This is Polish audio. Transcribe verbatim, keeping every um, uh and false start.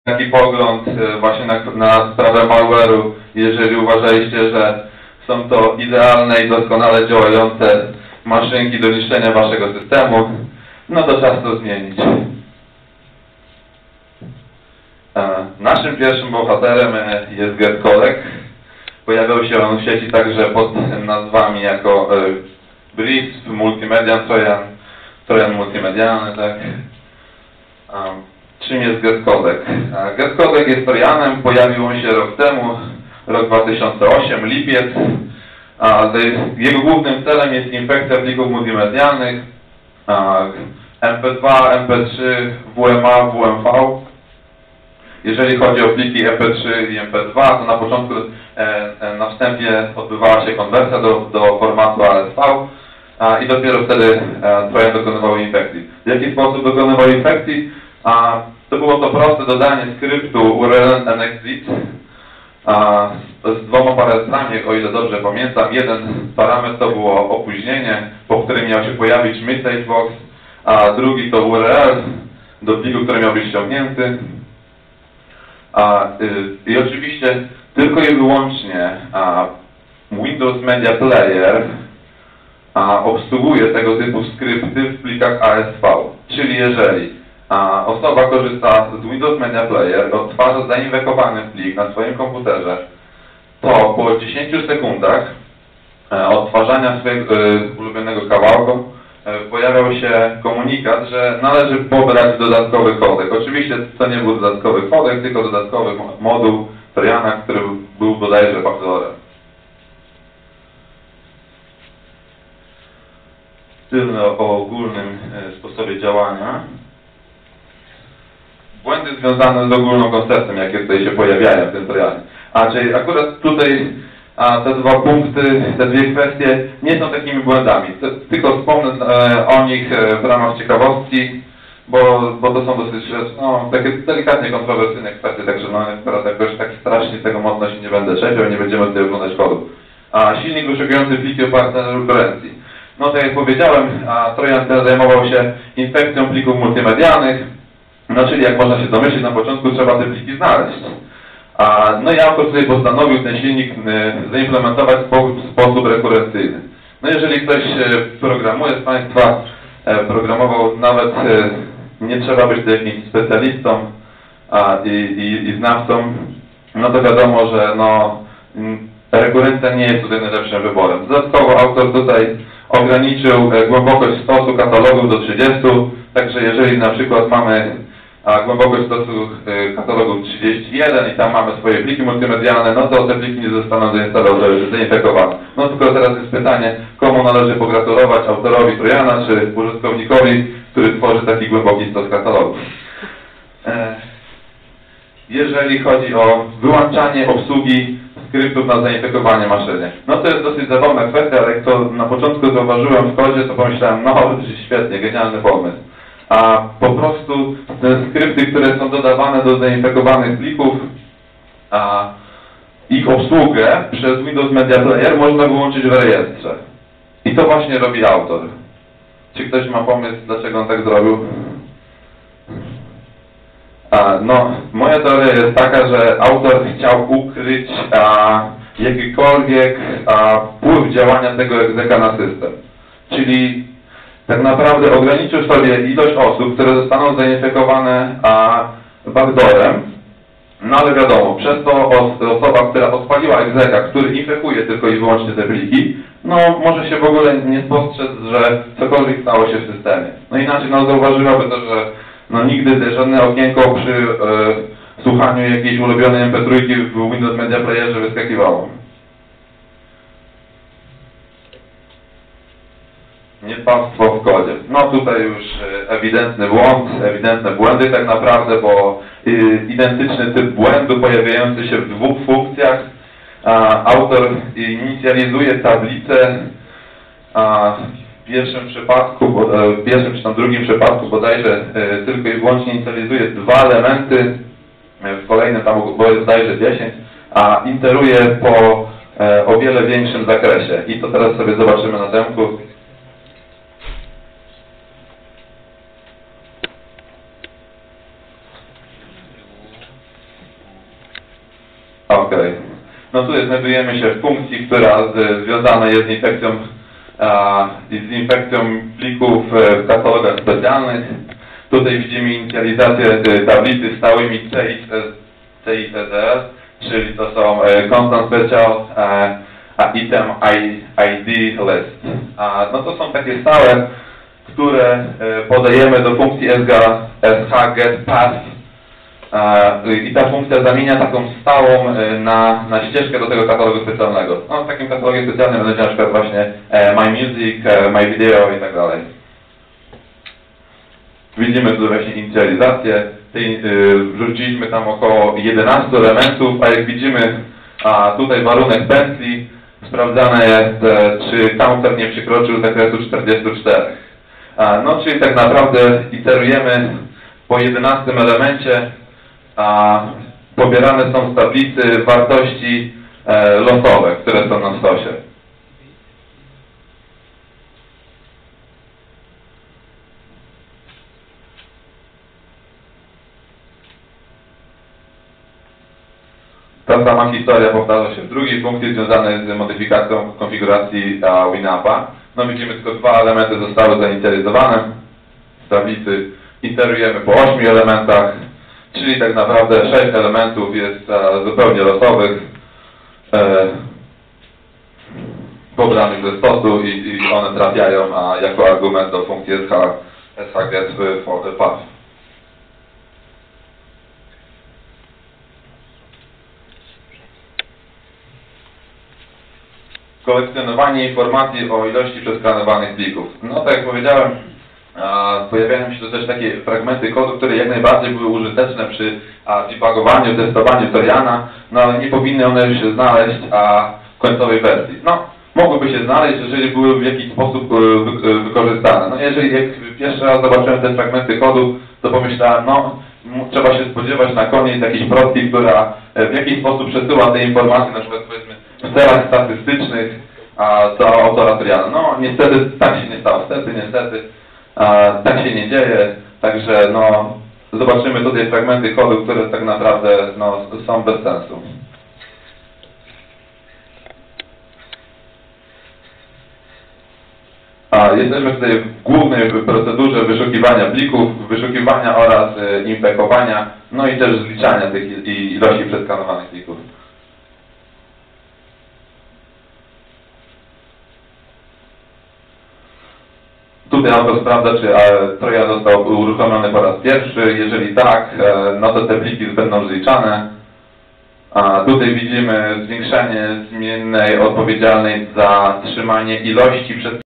taki pogląd właśnie na, na sprawę malware'u, jeżeli uważaliście, że są to idealne i doskonale działające maszynki do niszczenia waszego systemu, no to czas to zmienić. Naszym pierwszym bohaterem jest GetCollect. Pojawiał się on w sieci także pod nazwami jako Brisp, Multimedia Trojan, Trojan multimedialny, tak? Czym jest GetCollect? GetCollect jest trojanem, pojawił on się rok temu, rok dwa tysiące ósmy, lipiec. Jego głównym celem jest infekcja plików multimedialnych M P dwa, M P trzy, W M A, W M V. Jeżeli chodzi o pliki M P trzy i M P dwa, to na początku, na wstępie odbywała się konwersja do, do formatu A S V i dopiero wtedy trojan dokonywał infekcji. W jaki sposób dokonywał infekcji? To było to proste dodanie skryptu U R L N exit z dwoma parametrami, o ile dobrze pamiętam. Jeden parametr to było opóźnienie, po którym miał się pojawić message box, a drugi to U R L do pliku, który miał być ściągnięty. A, y, I oczywiście tylko i wyłącznie a, Windows Media Player a, obsługuje tego typu skrypty w plikach A S V. Czyli jeżeli a, osoba korzysta z Windows Media Player, odtwarza zainfekowany plik na swoim komputerze, to po dziesięciu sekundach a, odtwarzania swojego y, ulubionego kawałku pojawiał się komunikat, że należy pobrać dodatkowy kodek. Oczywiście to nie był dodatkowy kodek, tylko dodatkowy moduł trojana, który był bodajże backdoorem. Tyle o ogólnym sposobie działania. Błędy związane z ogólną koncepcją, jakie tutaj się pojawiają w tym trojanie. A czyli akurat tutaj a te dwa punkty, te dwie kwestie nie są takimi błędami. Tylko wspomnę e, o nich e, w ramach ciekawostki, bo, bo to są dosyć no, takie delikatnie kontrowersyjne kwestie, także no, teraz jakoś tak strasznie tego mocno się nie będę czepiał, nie będziemy tutaj oglądać kodu. A silnik wyszukujący pliki oparte na referencji. No tak jak powiedziałem, a trojan ten zajmował się infekcją plików multimedialnych, no czyli jak można się domyślić, na początku trzeba te pliki znaleźć. A, no i autor sobie postanowił ten silnik y, zaimplementować w sposób rekurencyjny. No jeżeli ktoś y, programuje z Państwa, y, programował nawet, y, nie trzeba być jakimś specjalistą a, i, i, i znawcą, no to wiadomo, że no, y, rekurencja nie jest tutaj najlepszym wyborem. Dodatkowo autor tutaj ograniczył y, głębokość stosu katalogów do trzydziestu, także jeżeli na przykład mamy a głębokość stosu y, katalogów trzydzieści jeden i tam mamy swoje pliki multimedialne, no to te pliki nie zostaną zainfekowane. No tylko teraz jest pytanie, komu należy pogratulować, autorowi trojana, czy użytkownikowi, który tworzy taki głęboki stos katalogów. E, jeżeli chodzi o wyłączanie obsługi skryptów na zainfekowanie maszyny. No to jest dosyć zabawna kwestia, ale jak to na początku zauważyłem w kodzie, to pomyślałem, no świetnie, genialny pomysł. A po prostu te skrypty, które są dodawane do zainfekowanych plików, a ich obsługę przez Windows Media Player można wyłączyć w rejestrze. I to właśnie robi autor. Czy ktoś ma pomysł, dlaczego on tak zrobił? A, no, moja teoria jest taka, że autor chciał ukryć a, jakikolwiek a, wpływ działania tego egzeka na system. Czyli tak naprawdę ograniczył sobie ilość osób, które zostaną zainfekowane a, backdoorem, no ale wiadomo, przez to os osoba, która odpaliła egzeka, który infekuje tylko i wyłącznie te pliki, no może się w ogóle nie spostrzec, że cokolwiek stało się w systemie. No inaczej no, zauważyłaby to, że no, nigdy żadne okienko przy e, słuchaniu jakiejś ulubionej M P trzy w Windows Media Playerze wyskakiwało. Niedbawstwo w kodzie. No tutaj już ewidentny błąd, ewidentne błędy tak naprawdę, bo identyczny typ błędu pojawiający się w dwóch funkcjach. A, autor inicjalizuje tablicę, a w pierwszym przypadku, w pierwszym czy tam drugim przypadku bodajże tylko i wyłącznie inicjalizuje dwa elementy, w kolejnym tam bodajże dziesięć, a iteruje po o wiele większym zakresie. I to teraz sobie zobaczymy na demku. OK. No tutaj znajdujemy się w funkcji, która z, związana jest z infekcją, a, z infekcją plików w katalogach specjalnych. Tutaj widzimy inicjalizację tablicy stałymi C I T D S, czyli to są e, Constant Special e, a Item I D List. A, no to są takie stałe, które e, podajemy do funkcji S H Get Path. I ta funkcja zamienia taką stałą na, na ścieżkę do tego katalogu specjalnego. No, w takim katalogie specjalnym będzie na przykład właśnie My Music, My Video i tak dalej. Widzimy tu właśnie inicjalizację. Wrzuciliśmy tam około jedenastu elementów, a jak widzimy a tutaj warunek pętli, sprawdzane jest, czy counter nie przekroczył zakresu czterdziestu czterech. No, czyli tak naprawdę iterujemy po jedenastym elemencie, a pobierane są z tablicy wartości e, losowe, które są na stosie. Ta sama historia powtarza się w drugiej funkcji związanej z modyfikacją konfiguracji Winampa. No widzimy, tylko dwa elementy zostały zainicjalizowane. Z tablicy iterujemy po ośmiu elementach. Czyli tak naprawdę sześć elementów jest e, zupełnie losowych, e, pobranych ze stosu i, i one trafiają a, jako argument do funkcji S H Get for the path. Kolekcjonowanie informacji o ilości przeskanowanych plików. No tak jak powiedziałem, a, pojawiają się tu też takie fragmenty kodu, które jak najbardziej były użyteczne przy a, debugowaniu, testowaniu Toriana, no ale nie powinny one się znaleźć a, w końcowej wersji. No, mogłyby się znaleźć, jeżeli były w jakiś sposób wy, wykorzystane. No jeżeli jak pierwszy raz zobaczyłem te fragmenty kodu, to pomyślałem, no trzeba się spodziewać na koniec jakiejś prostki, która w jakiś sposób przesyła te informacje, na przykład powiedzmy w celach statystycznych a, do autora Toriana. No niestety tak się nie stało, niestety, niestety. A, tak się nie dzieje, także no, zobaczymy tutaj fragmenty kodu, które tak naprawdę no, są bez sensu. A, jesteśmy tutaj w głównej procedurze wyszukiwania plików, wyszukiwania oraz e, infekowania, no i też zliczania tych ilości przeskanowanych plików. Tutaj autor sprawdza, czy Trojan został uruchomiony po raz pierwszy. Jeżeli tak, no to te pliki będą zliczane. A tutaj widzimy zwiększenie zmiennej odpowiedzialnej za trzymanie ilości przez